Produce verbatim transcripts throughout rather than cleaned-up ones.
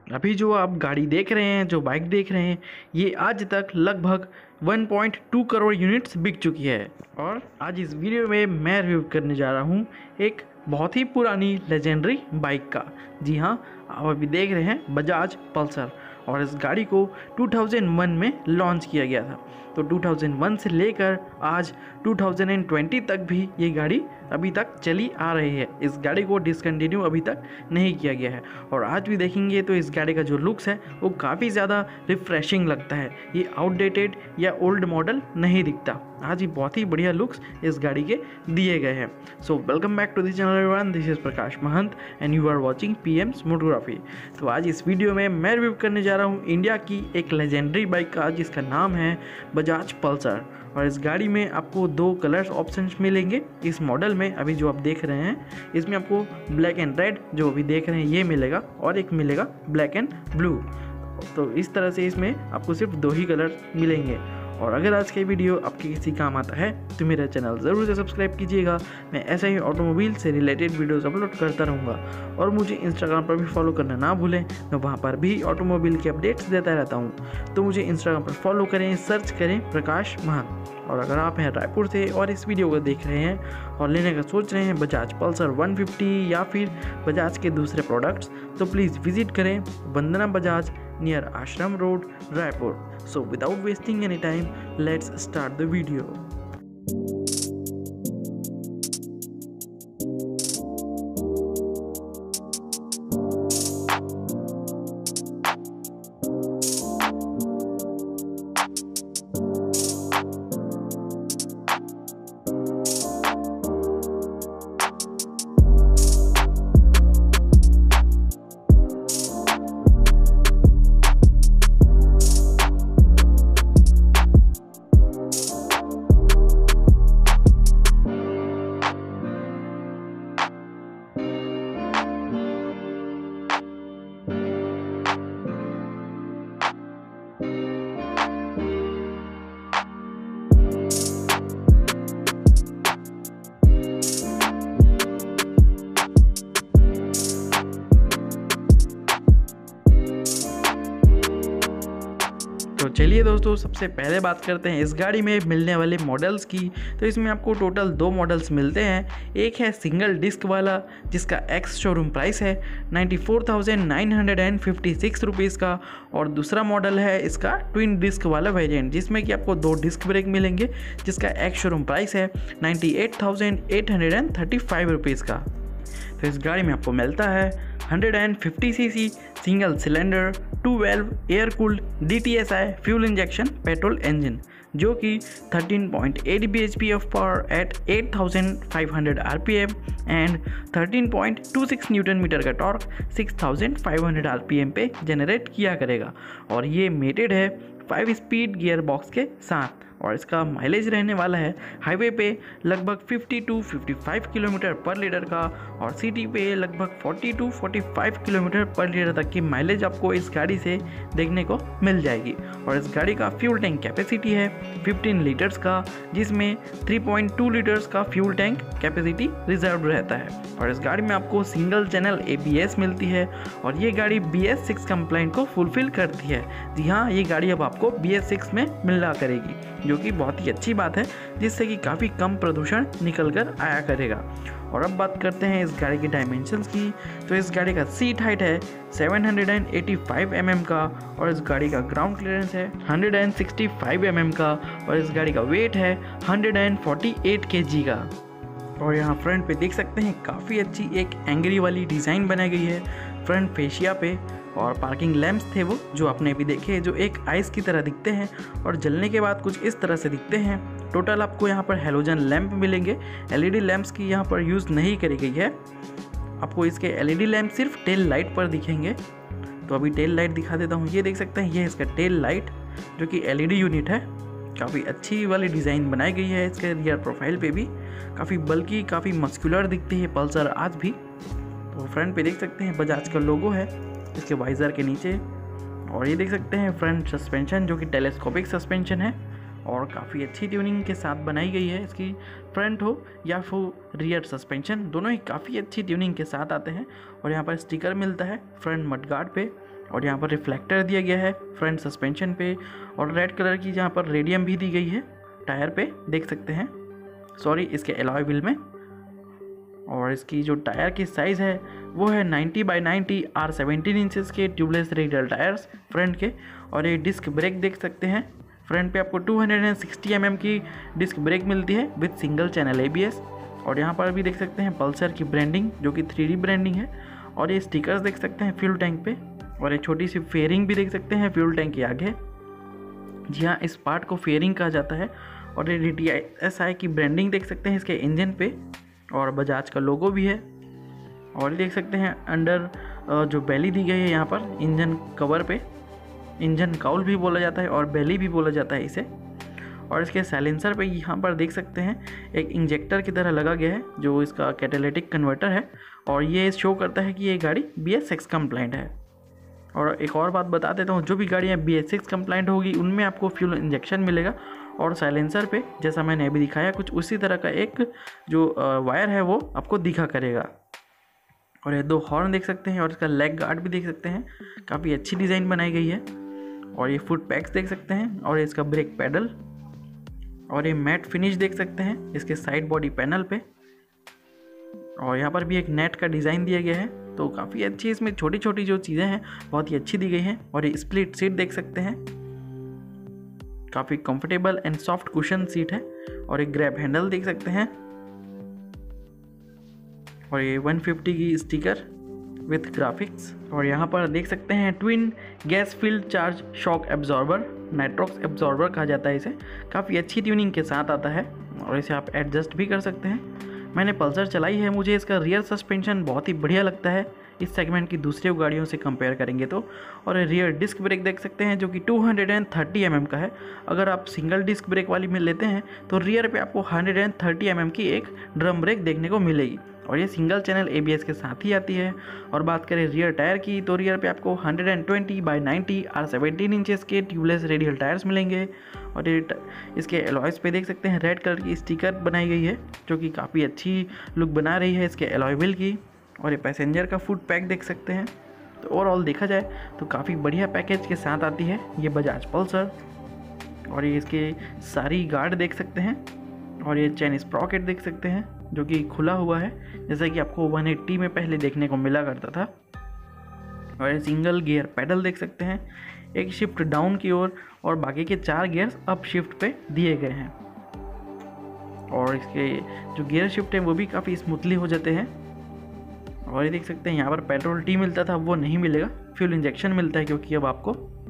अभी जो आप गाड़ी देख रहे हैं, जो बाइक देख रहे हैं, ये आज तक लगभग one point two crore units बिक चुकी है। और आज इस वीडियो में मैं रिव्यू करने जा रहा हूँ एक बहुत ही पुरानी लेजेंडरी बाइक का। जी हाँ, आप अभी देख रहे हैं बजाज पल्सर। और इस गाड़ी को टू थाउज़ेंड वन में लॉन्च किया गया था। तो टू थाउज़ेंड वन से लेकर आज टू थाउज़ेंड ट्वेंटी तक भी ये गाड़ी अभी तक चली आ रही है। इस गाड़ी को डिसकंटिन्यू अभी तक नहीं किया गया है। और आज भी देखेंगे तो इस गाड़ी का जो लुक्स है वो काफ़ी ज़्यादा रिफ्रेशिंग लगता है। ये आउटडेटेड या ओल्ड मॉडल नहीं दिखता। आज ही बहुत ही बढ़िया लुक्स इस गाड़ी के दिए गए हैं। So welcome back to the channel everyone, this is Prakash Mahant and you are watching PMS motography. तो आज इस वीडियो में मैं रिव्यू करने जा रहा हूँ इंडिया की एक लेजेंडरी बाइक का, जिसका नाम है बजाज पल्सर। और इस गाड़ी में आपको दो कलर्स ऑप्शंस मिलेंगे इस मॉडल में। अभी जो आप देख रहे हैं इसमें आपको ब्लैक एंड रेड जो अभी देख रहे हैं ये मिलेगा, और एक मिलेगा ब्लैक एंड ब्लू। तो इस तरह से इसमें आपको सिर्फ दो ही कलर मिलेंगे। और अगर आज का वीडियो आपके किसी काम आता है तो मेरा चैनल ज़रूर से सब्सक्राइब कीजिएगा। मैं ऐसे ही ऑटोमोबाइल से रिलेटेड वीडियोस अपलोड करता रहूँगा। और मुझे इंस्टाग्राम पर भी फॉलो करना ना भूलें, मैं वहाँ पर भी ऑटोमोबाइल के अपडेट्स देता रहता हूँ। तो मुझे इंस्टाग्राम पर फॉलो करें, सर्च करें प्रकाश महंत। और अगर आप हैं रायपुर से और इस वीडियो को देख रहे हैं और लेने का सोच रहे हैं बजाज पल्सर वन फिफ्टी या फिर बजाज के दूसरे प्रोडक्ट्स, तो प्लीज़ विजिट करें Vandana Bajaj near Ashram road, Raipur. So without wasting any time, let's start the video. तो चलिए दोस्तों, सबसे पहले बात करते हैं इस गाड़ी में मिलने वाले मॉडल्स की। तो इसमें आपको टोटल दो मॉडल्स मिलते हैं। एक है सिंगल डिस्क वाला, जिसका एक्स शोरूम प्राइस है ninety four thousand nine hundred fifty six rupees का। और दूसरा मॉडल है इसका ट्विन डिस्क वाला वेरिएंट, जिसमें कि आपको दो डिस्क ब्रेक मिलेंगे, जिसका एक्स शोरूम प्राइस है ninety eight thousand eight hundred thirty five rupees का। तो इस गाड़ी में आपको मिलता है one fifty C C single cylinder two valve air cooled D T S I fuel injection petrol engine, जो कि thirteen point eight B H P of power at eight thousand five hundred R P M and thirteen point two six newton metre का torque six thousand five hundred R P M पे generate किया करेगा। और ये mated है five speed gear box के साथ। और इसका माइलेज रहने वाला है हाईवे पे लगभग fifty to fifty five kilometre per litre का, और सिटी पे लगभग forty to forty five kilometre per litre तक की माइलेज आपको इस गाड़ी से देखने को मिल जाएगी। और इस गाड़ी का फ्यूल टैंक कैपेसिटी है फिफ्टीन लीटर्स का, जिसमें थ्री पॉइंट टू लीटर्स का फ्यूल टैंक कैपेसिटी रिजर्व रहता है। और इस गाड़ी में आपको single channel A B S मिलती है, और ये गाड़ी बी एस सिक्स कंप्लाइंट को फुलफिल करती है। जी हाँ, ये गाड़ी अब आपको बी एस सिक्स में मिला करेगी, जो कि बहुत ही अच्छी बात है, जिससे कि काफ़ी कम प्रदूषण निकल कर आया करेगा। और अब बात करते हैं इस गाड़ी के डायमेंशंस की। तो इस गाड़ी का सीट हाइट है seven eighty five M M का, और इस गाड़ी का ग्राउंड क्लियरेंस है one sixty five M M का, और इस गाड़ी का वेट है वन फोर्टी एट के जी का। और यहाँ फ्रंट पे देख सकते हैं काफ़ी अच्छी एक एंग्री वाली डिज़ाइन बनाई गई है फ्रंट फेशिया पे। और पार्किंग लैंप्स थे वो जो आपने अभी देखे, जो एक आइस की तरह दिखते हैं और जलने के बाद कुछ इस तरह से दिखते हैं। टोटल आपको यहाँ पर हेलोजन लैंप मिलेंगे। एलईडी लैंप्स की यहाँ पर यूज़ नहीं करी गई है। आपको इसके एलईडी लैंप सिर्फ टेल लाइट पर दिखेंगे। तो अभी टेल लाइट दिखा देता हूँ। ये देख सकते हैं, ये इसका टेल लाइट जो कि एलईडी यूनिट है। काफ़ी अच्छी वाली डिज़ाइन बनाई गई है। इसके रियर प्रोफाइल पे भी काफ़ी बल्कि काफ़ी मस्कुलर दिखती है पल्सर आज भी। तो फ्रंट पे देख सकते हैं बजाज का लोगो है इसके वाइज़र के नीचे। और ये देख सकते हैं फ्रंट सस्पेंशन जो कि टेलीस्कोपिक सस्पेंशन है, और काफ़ी अच्छी ट्यूनिंग के साथ बनाई गई है। इसकी फ्रंट हो या फिर रियर सस्पेंशन, दोनों ही काफ़ी अच्छी ट्यूनिंग के साथ आते हैं। और यहाँ पर स्टिकर मिलता है फ्रंट मडगार्ड पे, और यहाँ पर रिफ्लेक्टर दिया गया है फ्रंट सस्पेंशन पे, और रेड कलर की यहाँ पर रेडियम भी दी गई है टायर पे, देख सकते हैं, सॉरी इसके अलॉय व्हील में। और इसकी जो टायर की साइज़ है वो है ninety by ninety R seventeen inches के ट्यूबलेस रेडियल टायर्स फ्रंट के। और ये डिस्क ब्रेक देख सकते हैं, फ्रंट पे आपको टू सिक्सटी एम एम की डिस्क ब्रेक मिलती है with single channel A B S. और यहाँ पर भी देख सकते हैं पल्सर की ब्रांडिंग जो कि थ्री डी ब्रांडिंग है, और ये स्टिकर्स देख सकते हैं फ्यूल टैंक पे, और एक छोटी सी फेयरिंग भी देख सकते हैं फ्यूल टैंक के आगे। जी हाँ, इस पार्ट को फेयरिंग कहा जाता है। और ये डी टी एस आई की ब्रांडिंग देख सकते हैं इसके इंजन पे, और बजाज का लोगो भी है। और देख सकते हैं अंडर जो बेली दी गई है यहाँ पर इंजन कवर पे, इंजन काउल भी बोला जाता है और बेली भी बोला जाता है इसे। और इसके साइलेंसर पे यहाँ पर देख सकते हैं एक इंजेक्टर की तरह लगा गया है जो इसका कैटालिटिक कन्वर्टर है, और ये शो करता है कि ये गाड़ी बी एस सिक्स कंप्लाइंट है। और एक और बात बता देता हूँ, जो भी गाड़ियाँ बी एस सिक्स कंप्लाइंट होगी उनमें आपको फ्यूल इंजेक्शन मिलेगा, और साइलेंसर पे जैसा मैंने अभी दिखाया कुछ उसी तरह का एक जो वायर है वो आपको दिखा करेगा। और ये दो हॉर्न देख सकते हैं, और इसका लेग गार्ड भी देख सकते हैं, काफ़ी अच्छी डिज़ाइन बनाई गई है। और ये फुट पैक्स देख सकते हैं, और इसका ब्रेक पैडल, और ये मैट फिनिश देख सकते हैं इसके साइड बॉडी पैनल पे। और यहाँ पर भी एक नेट का डिज़ाइन दिया गया है, तो काफ़ी अच्छी इसमें छोटी छोटी जो चीज़ें हैं बहुत ही अच्छी दी गई हैं। और ये स्प्लिट सीट देख सकते हैं, काफ़ी comfortable and soft cushion seat है। और एक ग्रैब हैंडल देख सकते हैं, और ये वन फिफ्टी की स्टिकर विथ ग्राफिक्स। और यहाँ पर देख सकते हैं twin gas filled charge shock absorber, nitrox absorber कहा जाता है इसे, काफ़ी अच्छी ट्यूनिंग के साथ आता है, और इसे आप एडजस्ट भी कर सकते हैं। मैंने पल्सर चलाई है, मुझे इसका रियर सस्पेंशन बहुत ही बढ़िया लगता है इस सेगमेंट की दूसरी गाड़ियों से कंपेयर करेंगे तो। और रियर डिस्क ब्रेक देख सकते हैं जो कि टू थर्टी एम एम का है। अगर आप सिंगल डिस्क ब्रेक वाली में लेते हैं तो रियर पे आपको वन थर्टी एम एम की एक ड्रम ब्रेक देखने को मिलेगी, और ये single channel A B S के साथ ही आती है। और बात करें रियर टायर की, तो रियर पे आपको one twenty by ninety R seventeen inches के ट्यूबलेस रेडियल टायर्स मिलेंगे। और ये इसके एलॉयस पे देख सकते हैं रेड कलर की स्टिकर बनाई गई है जो कि काफ़ी अच्छी लुक बना रही है इसके एलॉय व्हील की। और ये पैसेंजर का फुट पैक देख सकते हैं। तो ओवरऑल देखा जाए तो काफ़ी बढ़िया पैकेज के साथ आती है ये बजाज पल्सर। और ये इसके सारी गार्ड देख सकते हैं, और ये चैन स्प्रॉकेट देख सकते हैं जो कि खुला हुआ है, जैसा कि आपको वन एट्टी में पहले देखने को मिला करता था। और ये सिंगल गियर पैडल देख सकते हैं, एक शिफ्ट डाउन की ओर, और बाकी के चार गियर्स अप शिफ्ट पे दिए गए हैं। और इसके जो गियर शिफ्ट है वो भी काफ़ी स्मूथली हो जाते हैं। और ये देख सकते हैं यहाँ पर पेट्रोल टी मिलता था वो नहीं मिलेगा, फ्यूल इंजेक्शन मिलता है क्योंकि अब आपको।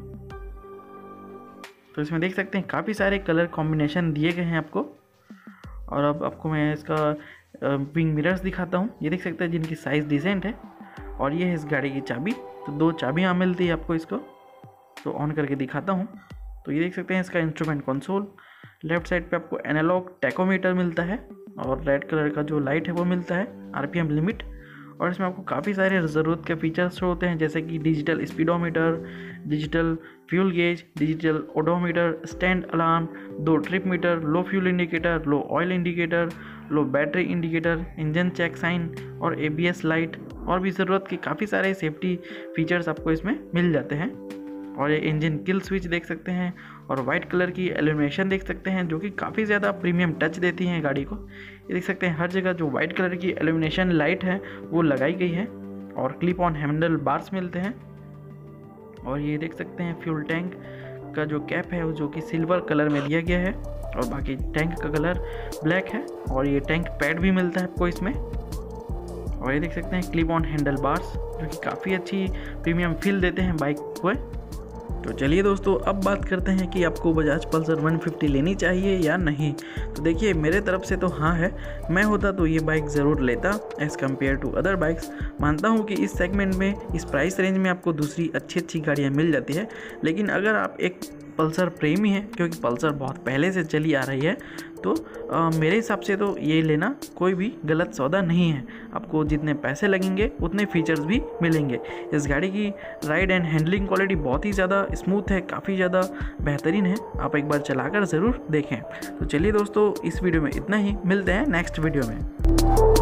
तो इसमें देख सकते हैं काफ़ी सारे कलर कॉम्बिनेशन दिए गए हैं आपको। और अब आपको मैं इसका विंग मिरर्स दिखाता हूँ, ये देख सकते हैं जिनकी साइज़ डिसेंट है। और ये है इस गाड़ी की चाबी, तो दो चाबियाँ मिलती है आपको इसको। तो ऑन करके दिखाता हूँ, तो ये देख सकते हैं इसका इंस्ट्रूमेंट कंसोल, लेफ्ट साइड पे आपको एनालॉग टैकोमीटर मिलता है, और रेड कलर का जो लाइट है वो मिलता है, आर पी एम लिमिट। और इसमें आपको काफ़ी सारे ज़रूरत के फीचर्स होते हैं, जैसे कि digital speedometer, digital fuel gauge, digital odometer, stand alarm, दो trip meter, low fuel indicator, low oil indicator, low battery indicator, engine check sign, और ए बी एस लाइट, और भी ज़रूरत के काफ़ी सारे सेफ्टी फीचर्स आपको इसमें मिल जाते हैं। और ये इंजन किल स्विच देख सकते हैं, और वाइट कलर की एल्यूमिनेशन देख सकते हैं जो कि काफ़ी ज़्यादा प्रीमियम टच देती हैं गाड़ी को। ये देख सकते हैं हर जगह जो वाइट कलर की एल्यूमिनेशन लाइट है वो लगाई गई है, और क्लिप ऑन हैंडल बार्स मिलते हैं। और ये देख सकते हैं फ्यूल टैंक का जो कैप है जो कि सिल्वर कलर में दिया गया है, और बाकी टैंक का कलर ब्लैक है। और ये टैंक पैड भी मिलता है आपको इसमें। और ये देख सकते हैं क्लिप ऑन हैंडल बार्स जो कि काफ़ी अच्छी प्रीमियम फील देते हैं बाइक को। तो चलिए दोस्तों, अब बात करते हैं कि आपको बजाज पल्सर वन फिफ्टी लेनी चाहिए या नहीं। तो देखिए, मेरे तरफ से तो हाँ है, मैं होता तो ये बाइक ज़रूर लेता as compare to other bikes. मानता हूँ कि इस सेगमेंट में, इस प्राइस रेंज में आपको दूसरी अच्छी अच्छी गाड़ियाँ मिल जाती है, लेकिन अगर आप एक पल्सर प्रेमी हैं, क्योंकि पल्सर बहुत पहले से चली आ रही है, तो आ, मेरे हिसाब से तो ये लेना कोई भी गलत सौदा नहीं है। आपको जितने पैसे लगेंगे उतने फीचर्स भी मिलेंगे। इस गाड़ी की राइड एंड हैंडलिंग क्वालिटी बहुत ही ज़्यादा स्मूथ है, काफ़ी ज़्यादा बेहतरीन है। आप एक बार चलाकर ज़रूर देखें। तो चलिए दोस्तों, इस वीडियो में इतना ही, मिलते हैं नेक्स्ट वीडियो में।